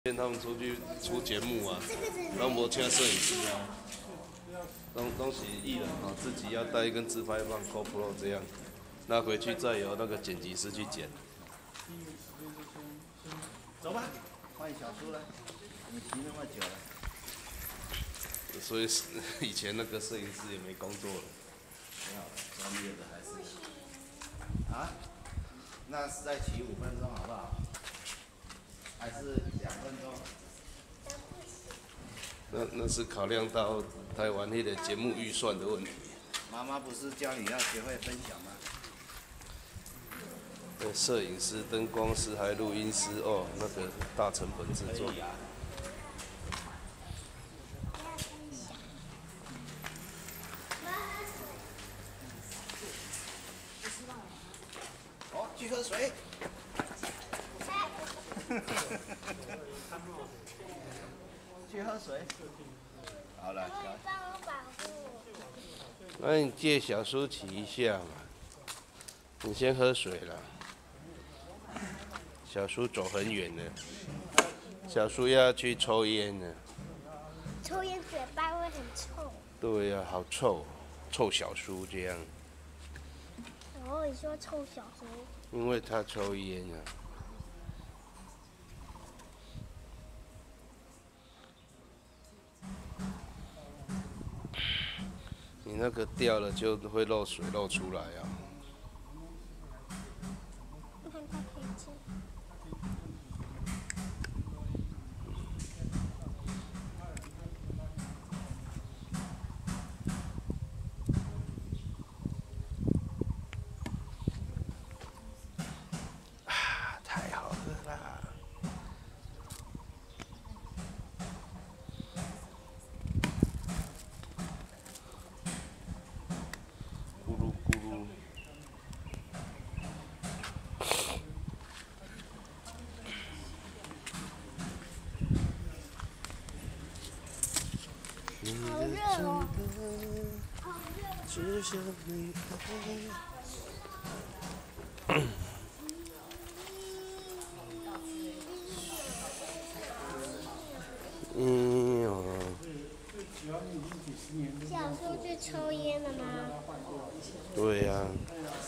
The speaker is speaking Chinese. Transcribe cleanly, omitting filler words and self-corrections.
见他们出去出节目啊，然后我请摄影师啊，东西艺人啊，自己要带一根自拍棒 GoPro 这样，那回去再由那个剪辑师去剪。 走吧，换小叔了，你提那么久了。 所以以前那个摄影师也没工作了。 挺好的，专业的还是。啊？那是再骑5分钟好不好？还是2分钟？ 那是考量到台湾那个节目预算的问题。 妈妈不是教你要学会分享吗？ 摄影师、灯光师还录音师哦，那个大成本制作。 哦，去喝水。去喝水。好了，小。 帮我保护。 那你借小叔骑一下嘛，你先喝水啦。小叔走很远了，小叔要去抽烟了。 抽烟嘴巴会很臭。 对呀、好臭，臭小叔这样。 然后你说臭小叔。 因为他抽烟啊。你那个掉了就会漏水漏出来啊。 看它可以进。 太好喝啦！咕噜咕噜。 好热哦！好热。 只想你小叔去抽烟了吗？ 对呀、